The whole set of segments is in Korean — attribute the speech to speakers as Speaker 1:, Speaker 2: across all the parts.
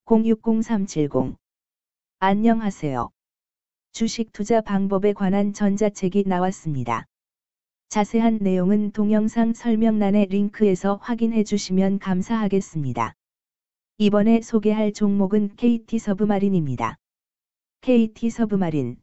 Speaker 1: 060-370. 안녕하세요. 주식 투자 방법에 관한 전자책이 나왔습니다. 자세한 내용은 동영상 설명란의 링크에서 확인해 주시면 감사하겠습니다. 이번에 소개할 종목은 KT서브마린입니다. KT서브마린,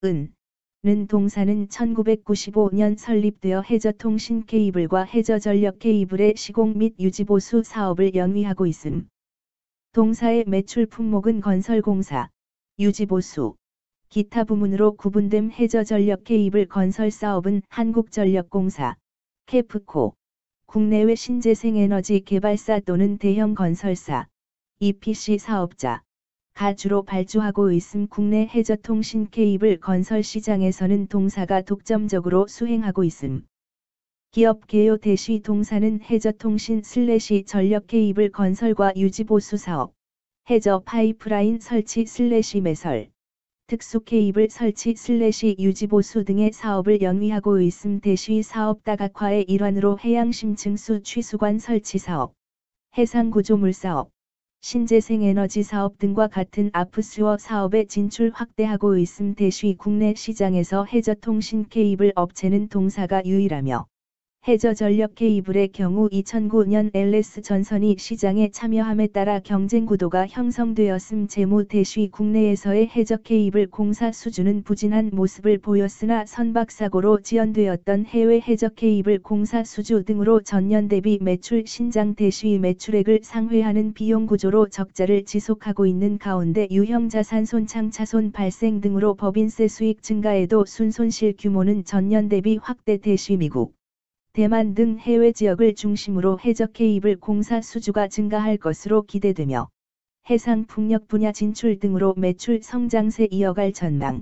Speaker 1: 는 동사는 1995년 설립되어 해저통신 케이블과 해저전력 케이블의 시공 및 유지보수 사업을 영위하고 있음. 동사의 매출 품목은 건설공사, 유지보수, 기타 부문으로 구분됨. 해저전력 케이블 건설 사업은 한국전력공사, 캐프코, 국내외 신재생에너지 개발사 또는 대형 건설사, EPC 사업자, 가 주로 발주하고 있음. 국내 해저통신 케이블 건설 시장에서는 동사가 독점적으로 수행하고 있음. 기업 개요 대시 동사는 해저통신 / 전력 케이블 건설과 유지보수 사업, 해저 파이프라인 설치 / 매설, 특수 케이블 설치 / 유지보수 등의 사업을 영위하고 있음. 대시 사업 다각화의 일환으로 해양심층수 취수관 설치 사업, 해상구조물 사업, 신재생에너지 사업 등과 같은 아프스워 사업에 진출 확대하고 있음. 대시 국내 시장에서 해저통신 케이블 업체는 동사가 유일하며 해저전력 케이블의 경우 2009년 LS 전선이 시장에 참여함에 따라 경쟁 구도가 형성되었음. 재무 대시 국내에서의 해저 케이블 공사 수주는 부진한 모습을 보였으나 선박사고로 지연되었던 해외 해저 케이블 공사 수주 등으로 전년 대비 매출 신장. 대시 매출액을 상회하는 비용 구조로 적자를 지속하고 있는 가운데 유형자산 손창차손 발생 등으로 법인세 수익 증가에도 순손실 규모는 전년 대비 확대. 대시 미국, 대만 등 해외 지역을 중심으로 해저 케이블 공사 수주가 증가할 것으로 기대되며 해상 풍력 분야 진출 등으로 매출 성장세 이어갈 전망.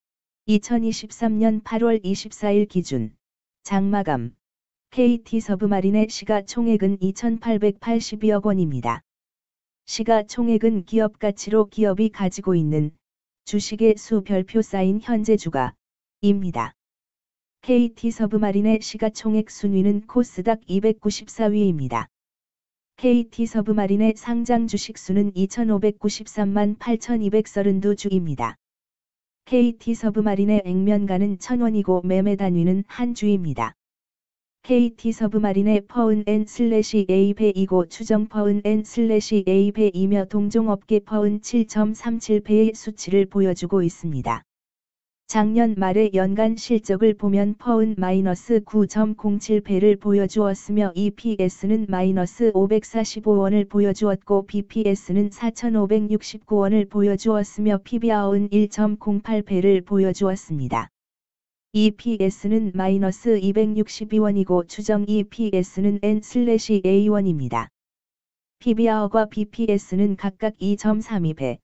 Speaker 1: 2023년 8월 24일 기준 장마감 KT서브마린의 시가총액은 2,882억 원입니다. 시가총액은 기업가치로 기업이 가지고 있는 주식의 수 별표 쌓인 현재 주가입니다. KT서브마린의 시가총액 순위는 코스닥 294위입니다. KT서브마린의 상장 주식수는 2,593만 8,232주입니다. KT서브마린의 액면가는 1,000원이고 매매 단위는 한 주입니다. KT서브마린의 퍼은/A 배이고 추정 퍼은/A 배이며 동종업계 퍼은 7.37배의 수치를 보여주고 있습니다. 작년 말의 연간 실적을 보면 퍼은 -9.07배를 보여주었으며 EPS는 -545원을 보여주었고 BPS는 4,569원을 보여주었으며 PBR은 1.08배를 보여주었습니다. EPS는 -262원이고 추정 EPS는 N/A원입니다. PBR과 BPS는 각각 2.32배,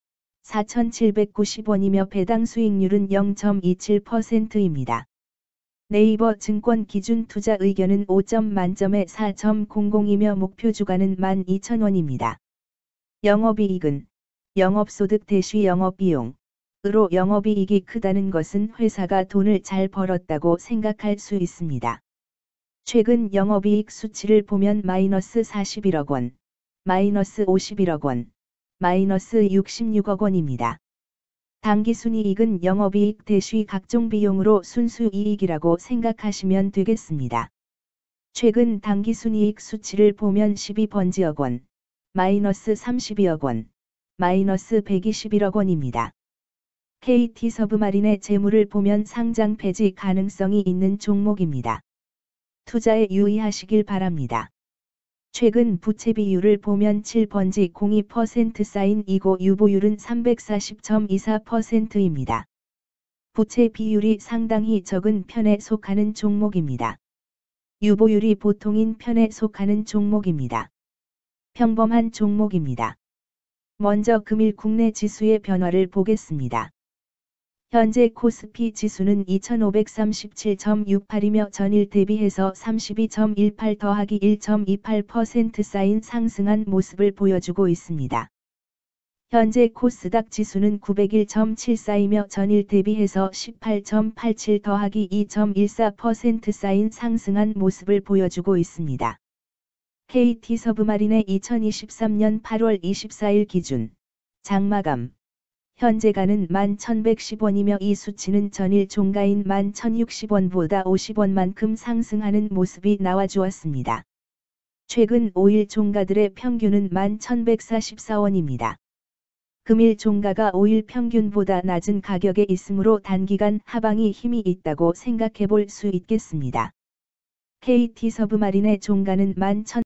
Speaker 1: 4,790원이며 배당 수익률은 0.27%입니다. 네이버 증권 기준 투자 의견은 5점 만점에 4.00이며 목표 주가는 12,000원입니다. 영업이익은 영업소득 대시 영업비용으로 영업이익이 크다는 것은 회사가 돈을 잘 벌었다고 생각할 수 있습니다. 최근 영업이익 수치를 보면 -41억 원, -51억 원, -66억 원입니다. 당기순이익은 영업이익 대시 각종 비용으로 순수이익이라고 생각하시면 되겠습니다. 최근 당기순이익 수치를 보면 12번지억 원, -32억 원, -121억 원입니다. KT서브마린의 재물을 보면 상장 폐지 가능성이 있는 종목입니다. 투자에 유의하시길 바랍니다. 최근 부채 비율을 보면 7번지 02% 사인이고 유보율은 340.24%입니다. 부채 비율이 상당히 적은 편에 속하는 종목입니다. 유보율이 보통인 편에 속하는 종목입니다. 평범한 종목입니다. 먼저 금일 국내 지수의 변화를 보겠습니다. 현재 코스피 지수는 2537.68이며 전일 대비해서 32.18 더하기 1.28% 쌓인 상승한 모습을 보여주고 있습니다. 현재 코스닥 지수는 901.74이며 전일 대비해서 18.87 더하기 2.14% 쌓인 상승한 모습을 보여주고 있습니다. KT서브마린의 2023년 8월 24일 기준 장마감. 현재가는 11,110원이며 이 수치는 전일 종가인 11,060원보다 50원만큼 상승하는 모습이 나와주었습니다. 최근 5일 종가들의 평균은 11,144원입니다. 금일 종가가 5일 평균보다 낮은 가격에 있으므로 단기간 하방이 힘이 있다고 생각해 볼 수 있겠습니다. KT서브마린의 종가는 11,000